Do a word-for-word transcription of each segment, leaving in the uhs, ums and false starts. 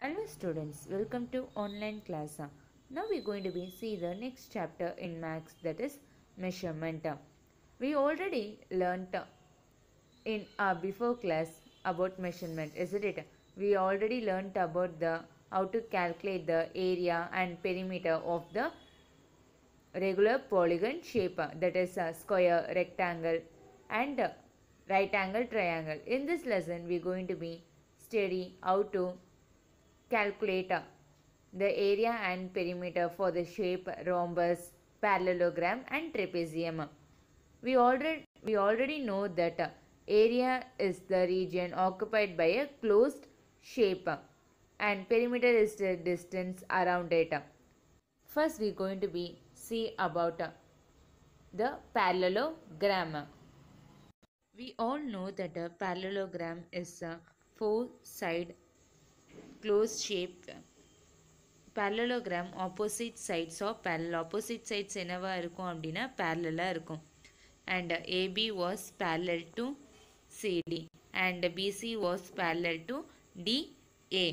Hello students, welcome to online class. Now we're going to be see the next chapter in maths, that is measurement. We already learnt in our before class about measurement, isn't it? We already learnt about the how to calculate the area and perimeter of the regular polygon shape, that is a square, rectangle and right angle triangle. In this lesson we are going to be study how to calculate uh, the area and perimeter for the shape rhombus, parallelogram and trapezium. We already, we already know that uh, area is the region occupied by a closed shape uh, and perimeter is the distance around it. First we are going to be see about uh, the parallelogram. We all know that a parallelogram is a four side closed shape. Parallelogram opposite sides of parallel. Opposite sides என்னவா இருக்கும் அப்படின்னா parallel இருக்கும். And A B was parallel to C D and B C was parallel to D A.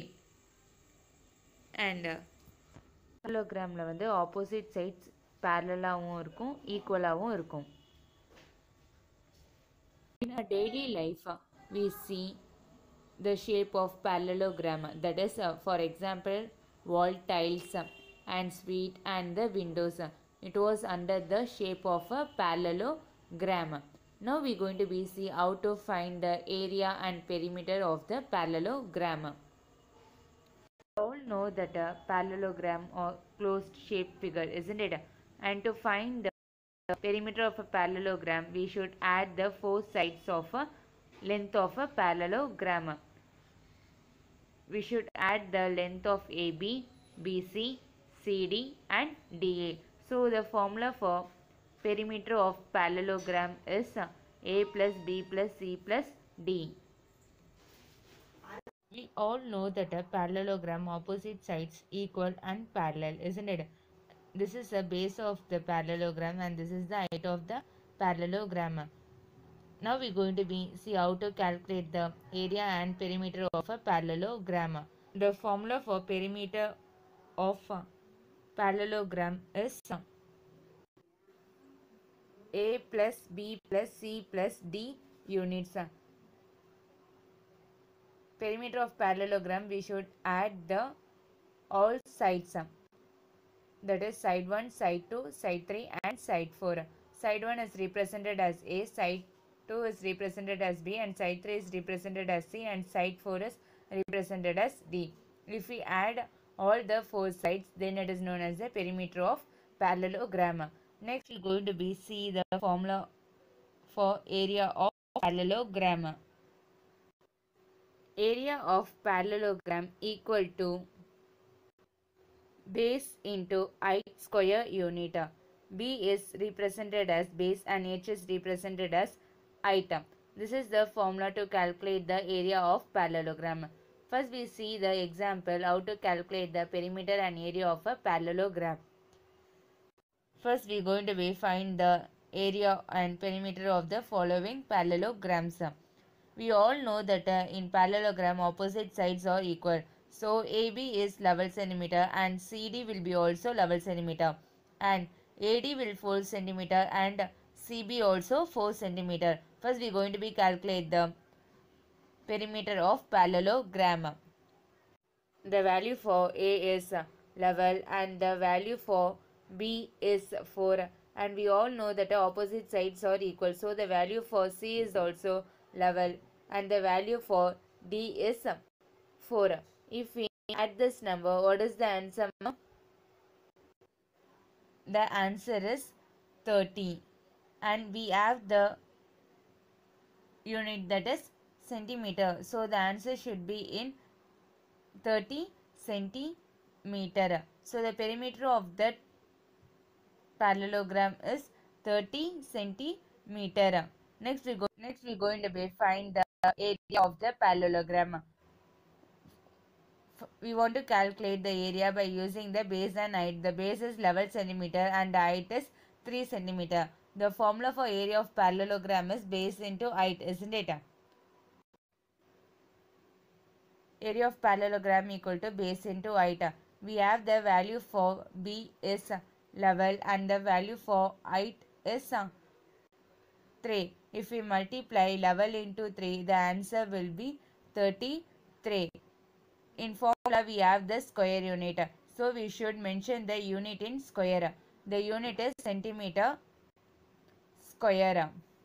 And parallelogramல வந்து opposite sides parallel-ஆவும் இருக்கும், equal-ஆவும் இருக்கும். In our daily life, we see the shape of parallelogram, that is uh, for example wall tiles uh, and suite and the windows. It was under the shape of a parallelogram. Now we are going to be see how to find the area and perimeter of the parallelogram. We all know that a parallelogram or closed shape figure, isn't it? And to find the perimeter of a parallelogram, we should add the four sides of a length of a parallelogram. We should add the length of A B, B C, C D and D A. So the formula for perimeter of parallelogram is A plus B plus C plus D. We all know that a parallelogram opposite sides equal and parallel, isn't it? This is the base of the parallelogram and this is the height of the parallelogram. Now we are going to be see how to calculate the area and perimeter of a parallelogram. The formula for perimeter of a parallelogram is A plus B plus C plus D units. Perimeter of parallelogram, we should add the all sides, that is side one, side two, side three and side four. Side one is represented as A, side two is represented as B and side three is represented as C and side four is represented as D. If we add all the four sides, then it is known as the perimeter of parallelogram. Next we are going to be see the formula for area of parallelogram. Area of parallelogram equal to base into height square unit. B is represented as base and H is represented as height. This is the formula to calculate the area of parallelogram. First we see the example how to calculate the perimeter and area of a parallelogram. First we are going to be find the area and perimeter of the following parallelograms. We all know that uh, in parallelogram opposite sides are equal. So A B is eleven centimeter and C D will be also eleven centimeter and A D will four centimeter and C B also four centimeter. First we are going to be calculate the perimeter of parallelogram. The value for A is eleven and the value for B is four, and we all know that the opposite sides are equal. So the value for C is also eleven and the value for D is four. If we add this number, what is the answer? The answer is thirty and we have the unit, that is centimeter. So the answer should be in thirty centimeter. So the perimeter of that parallelogram is thirty centimeter. Next we go next we going to be find the area of the parallelogram. We want to calculate the area by using the base and height. The base is eleven centimeter and the height is three centimeter. The formula for area of parallelogram is base into height, isn't it? area of parallelogram equal to base into height. We have the value for B is level and the value for height is three. If we multiply level into three, the answer will be thirty-three. In formula, we have the square unit. So, we should mention the unit in square. The unit is centimeter square.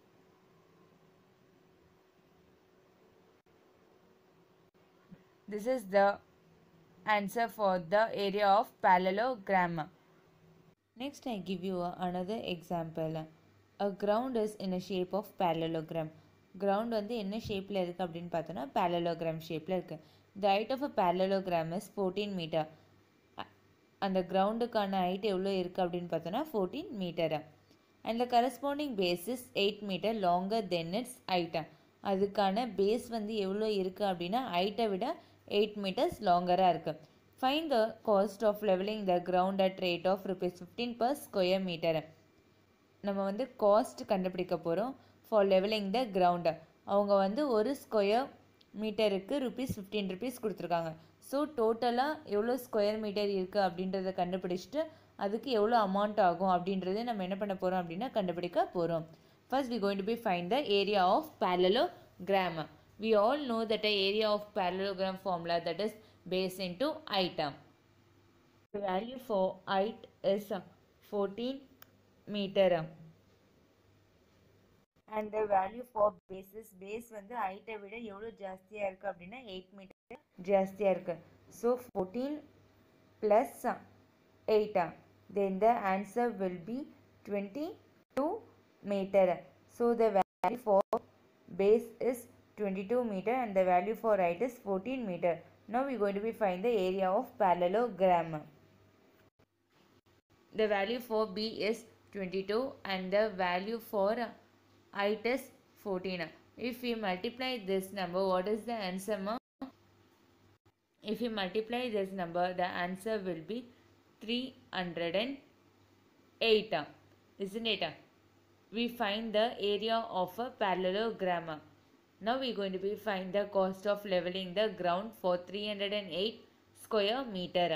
This is the answer for the area of parallelogram. Next, I give you another example. A ground is in a shape of parallelogram. Ground வந்து என்ன ஷேப்பில் இருக்குது அப்படின்னு பார்த்தோன்னா parallelogram ஷேப்பில் இருக்குது. The height of a parallelogram is fourteen meter. அந்த கிரவுண்டுக்கான height எவ்வளோ இருக்குது அப்படின்னு பார்த்தோன்னா fourteen meter. And the corresponding base is eight meter longer than its height. அதுக்கான பேஸ் வந்து எவ்வளோ இருக்குது அப்படின்னா ஹைட்டை விட eight meters லாங்கராக இருக்குது. Find the cost of leveling the ground at rate of rupees fifteen per square meter. நம்ம வந்து காஸ்ட் கண்டுபிடிக்க போகிறோம் ஃபார் லெவலிங் த கிரவுண்ட். அவங்க வந்து ஒரு ஸ்கொயர் மீட்டருக்கு ருபீஸ் ஃபிஃப்டீன் ருபீஸ் கொடுத்துருக்காங்க. ஸோ டோட்டலாக எவ்வளோ ஸ்கொயர் மீட்டர் இருக்குது அப்படின்றத கண்டுபிடிச்சிட்டு அதுக்கு எவ்வளோ அமௌண்ட் ஆகும் அப்படின்றத நம்ம என்ன பண்ண போகிறோம் அப்படின்னா கண்டுபிடிக்க போகிறோம். First we going to be find the area of parallelogram. We all know that the area of parallelogram formula, that is base into height. The value for height is fourteen meter and the value for base is base வந்து height விட எவ்வளோ ஜாஸ்தியாக இருக்குது அப்படின்னா eight meter ஜாஸ்தியாக இருக்குது. So fourteen plus eight, then the answer will be twenty-two meter. So the value for base is twenty-two meter and the value for height is fourteen meter. Now we are going to be find the area of parallelogram. The value for B is twenty-two and the value for height is fourteen. If we multiply this number, what is the answer, ma? If we multiply this number, the answer will be three hundred eight, isn't it? We find the area of a parallelogram. Now we are going to be find the cost of leveling the ground for three hundred eight square meter.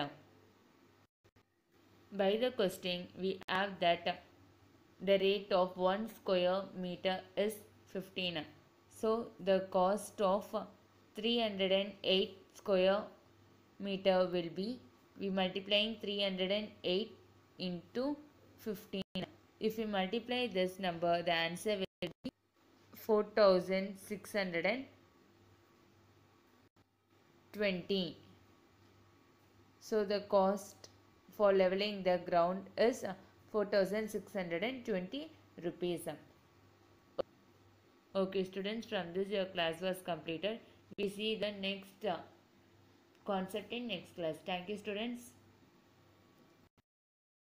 By the question, we have that the rate of one square meter is fifteen. So the cost of three hundred eight square meter will be, we multiplying three hundred eight into fifteen. If we multiply this number, the answer will be four thousand six hundred twenty. So the cost for leveling the ground is four thousand six hundred twenty rupees. Okay students, from this your class was completed. We see the next uh, concept in next class. Thank you students.